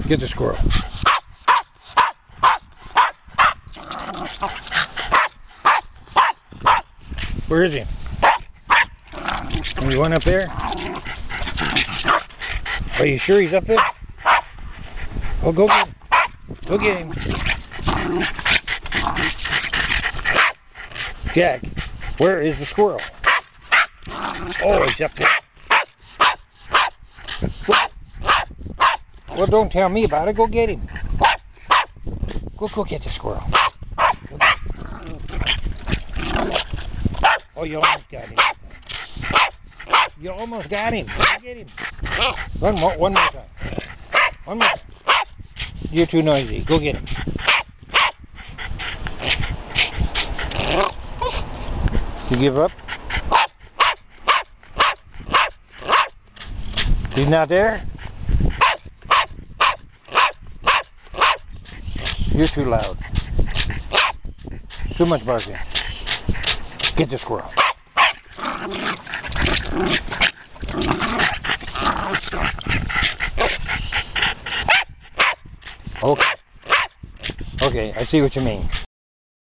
Get the squirrel. Where is he? Is he one up there? Are you sure he's up there? Oh, go get him. Go get him. Jack, where is the squirrel? Oh, he's up there. Well, don't tell me about it. Go get him. Go get the squirrel. Oh, you almost got him. You almost got him. Go get him. One more time. One more. You're too noisy. Go get him. You give up? He's not there? You're too loud. Too much barking. Get the squirrel. Okay. Okay, I see what you mean.